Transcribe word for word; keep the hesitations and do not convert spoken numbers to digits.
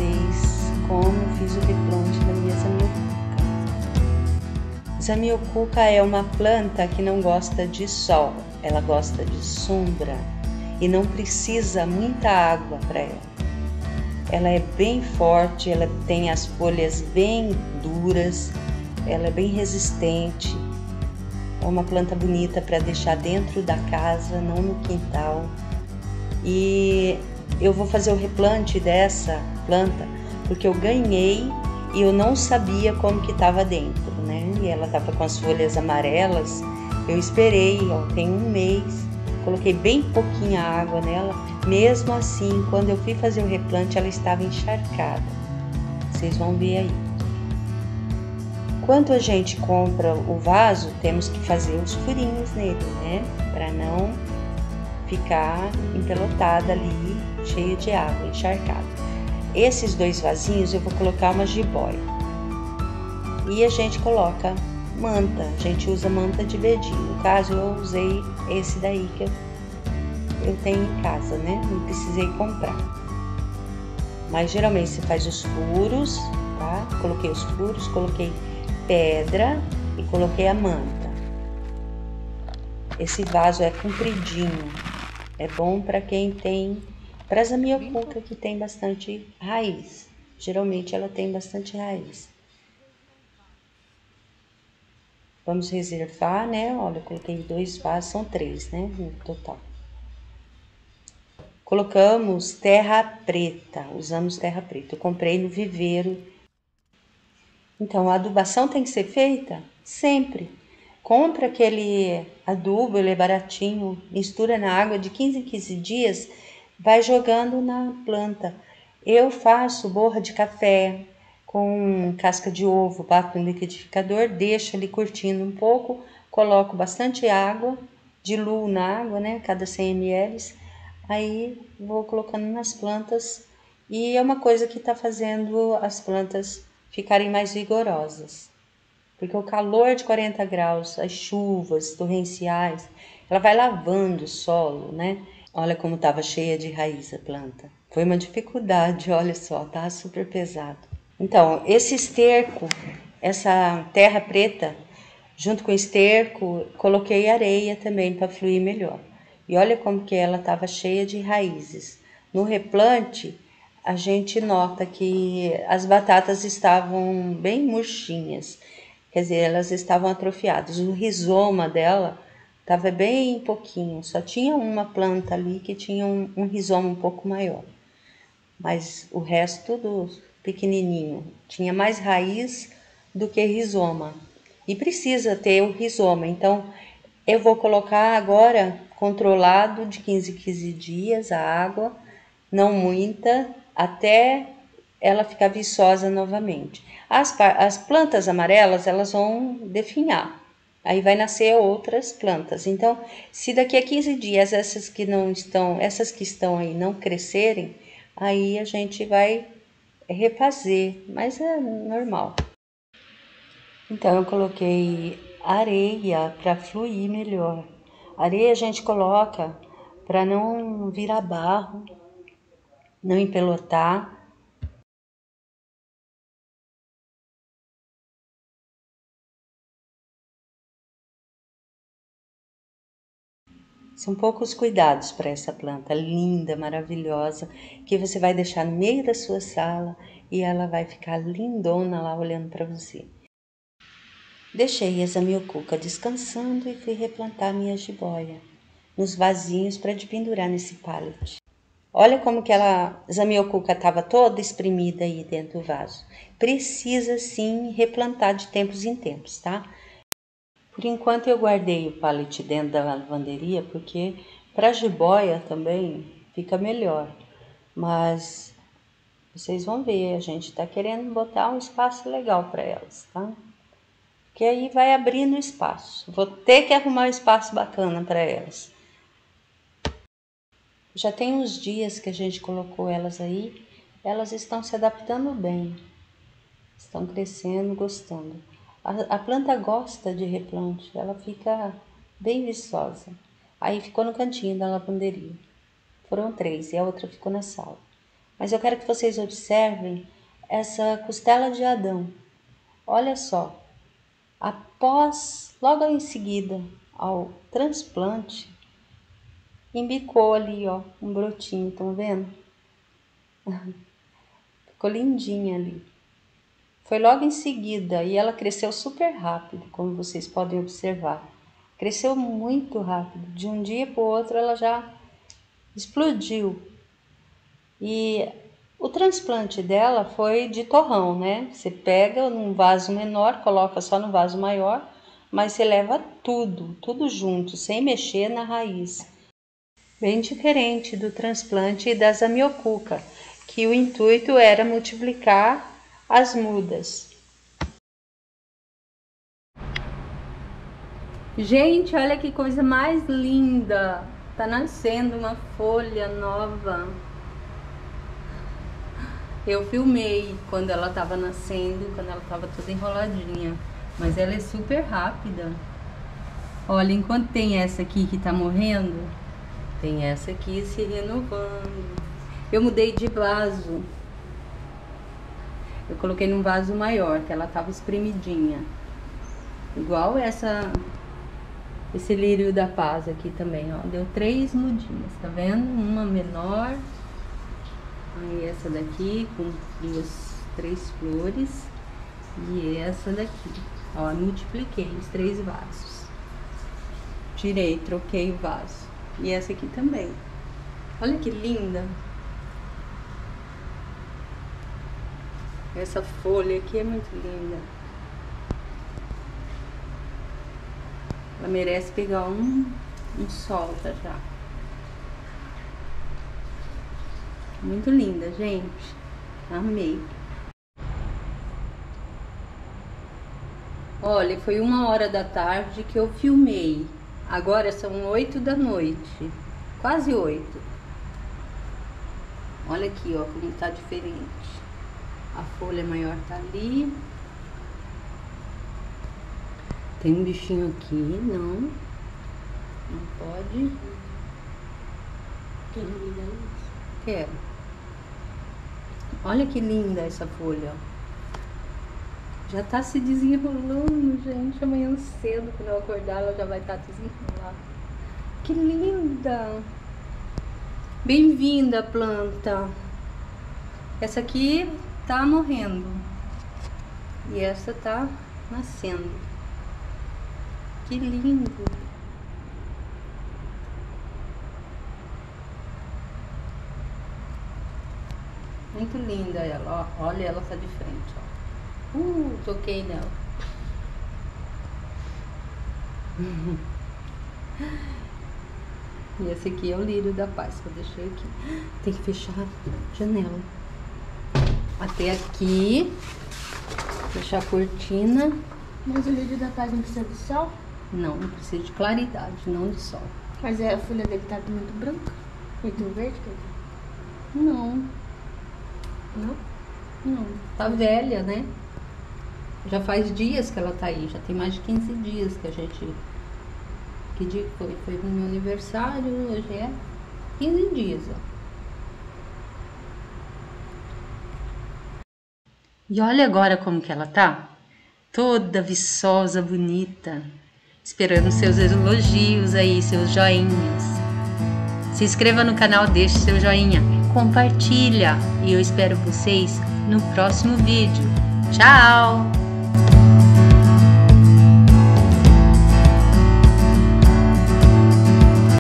vocês como fiz o replante da minha Zamioculca. Zamioculca é uma planta que não gosta de sol, ela gosta de sombra e não precisa muita água para ela. Ela é bem forte, ela tem as folhas bem duras, ela é bem resistente. É uma planta bonita para deixar dentro da casa, não no quintal. E eu vou fazer o replante dessa planta porque eu ganhei e eu não sabia como que estava dentro, né? E ela estava com as folhas amarelas. Eu esperei, ó, tem um mês, coloquei bem pouquinha água nela. Mesmo assim, quando eu fui fazer o replante, ela estava encharcada. Vocês vão ver aí. Quando a gente compra o vaso, temos que fazer os furinhos nele, né? Para não ficar empelotada ali, cheio de água, encharcada. Esses dois vasinhos eu vou colocar uma jiboia. E a gente coloca manta, a gente usa manta de bedim. No caso, eu usei esse daí que eu, eu tenho em casa, né? Não precisei comprar. Mas geralmente você faz os furos, tá? Coloquei os furos, coloquei pedra e coloquei a manta. Esse vaso é compridinho, é bom para quem tem, para a Zamioculca que tem bastante raiz. Geralmente ela tem bastante raiz. Vamos reservar, né? Olha, eu coloquei dois vasos, são três, né? No total. Colocamos terra preta, usamos terra preta. Eu comprei no viveiro. Então, a adubação tem que ser feita sempre. Compra aquele adubo, ele é baratinho, mistura na água de quinze em quinze dias, vai jogando na planta. Eu faço borra de café com casca de ovo, bato no liquidificador, deixo ali curtindo um pouco, coloco bastante água, diluo na água, né, cada cem mililitros, aí vou colocando nas plantas e é uma coisa que está fazendo as plantas ficarem mais vigorosas. Porque o calor de quarenta graus, as chuvas torrenciais, ela vai lavando o solo, né? Olha como estava cheia de raiz a planta. Foi uma dificuldade, olha só, tá super pesado. Então, esse esterco, essa terra preta, junto com o esterco, coloquei areia também para fluir melhor. E olha como que ela estava cheia de raízes. No replante, a gente nota que as batatas estavam bem murchinhas. Quer dizer, elas estavam atrofiadas. O rizoma dela estava bem pouquinho. Só tinha uma planta ali que tinha um, um rizoma um pouco maior. Mas o resto tudo pequenininho. Tinha mais raiz do que rizoma. E precisa ter o rizoma. Então, eu vou colocar agora, controlado, de quinze em quinze dias, a água. Não muita, até ela ficar viçosa novamente. As, as plantas amarelas, elas vão definhar. Aí vai nascer outras plantas. Então, se daqui a quinze dias essas que não estão, essas que estão aí não crescerem, aí a gente vai refazer, mas é normal. Então, eu coloquei areia para fluir melhor. Areia a gente coloca para não virar barro, não empelotar. São poucos cuidados para essa planta linda, maravilhosa, que você vai deixar no meio da sua sala e ela vai ficar lindona lá olhando para você. Deixei a Zamioculca descansando e fui replantar minha jiboia nos vasinhos para de pendurar nesse pallet. Olha como que ela, Zamioculca estava toda espremida aí dentro do vaso. Precisa sim replantar de tempos em tempos, tá? Por enquanto eu guardei o pallet dentro da lavanderia, porque para jiboia também fica melhor. Mas vocês vão ver, a gente está querendo botar um espaço legal para elas, tá? Porque aí vai abrindo espaço. Vou ter que arrumar um espaço bacana para elas. Já tem uns dias que a gente colocou elas aí, elas estão se adaptando bem. Estão crescendo, gostando. A, a planta gosta de replante, ela fica bem viçosa. Aí ficou no cantinho da lavanderia. Foram três e a outra ficou na sala. Mas eu quero que vocês observem essa costela de Adão. Olha só, após, logo em seguida ao transplante, embicou ali, ó, um brotinho, estão vendo? Ficou lindinha ali. Foi logo em seguida e ela cresceu super rápido, como vocês podem observar. Cresceu muito rápido, de um dia para o outro ela já explodiu. E o transplante dela foi de torrão, né? Você pega num vaso menor, coloca só no vaso maior, mas você leva tudo, tudo junto, sem mexer na raiz. Bem diferente do transplante da Zamioculca, que o intuito era multiplicar as mudas. Gente, olha que coisa mais linda! Tá nascendo uma folha nova. Eu filmei quando ela tava nascendo, quando ela tava toda enroladinha. Mas ela é super rápida. Olha, enquanto tem essa aqui que tá morrendo, tem essa aqui se renovando. Eu mudei de vaso. Eu coloquei num vaso maior, que ela tava espremidinha. Igual essa, esse lírio da paz aqui também, ó. Deu três mudinhas, tá vendo? Uma menor. Aí essa daqui com duas, três flores. E essa daqui. Ó, multipliquei os três vasos. Tirei, troquei o vaso. E essa aqui também. Olha que linda. Essa folha aqui é muito linda. Ela merece pegar um, um sol já já. Muito linda, gente. Amei. Olha, foi uma hora da tarde que eu filmei. Agora são oito da noite. Quase oito. Olha aqui, ó, como tá diferente. A folha maior tá ali. Tem um bichinho aqui, não. Não pode. Quer me dar isso? Quero. Olha que linda essa folha. Já tá se desenrolando, gente. Amanhã cedo, quando eu acordar, ela já vai estar desenrolada. Que linda! Bem-vinda, planta. Essa aqui tá morrendo. E essa tá nascendo. Que lindo! Muito linda ela, ó. Olha, ela tá de frente, ó. Uh, toquei nela. E esse aqui é o lírio da paz que eu deixei aqui. Tem que fechar a janela. Até aqui. Fechar a cortina. Mas o lírio da paz não precisa de sol? Não, não precisa de claridade, não de sol. Mas é, a folha dele tá muito branca. Muito verde, quer dizer? Não, Não? não. Tá velha, né? Já faz dias que ela tá aí. Já tem mais de quinze dias que a gente... Que dia que foi? Foi no meu aniversário, hoje é quinze dias, ó. E olha agora como que ela tá. Toda viçosa, bonita. Esperando seus elogios aí, seus joinhas. Se inscreva no canal, deixe seu joinha. Compartilha. E eu espero vocês no próximo vídeo. Tchau!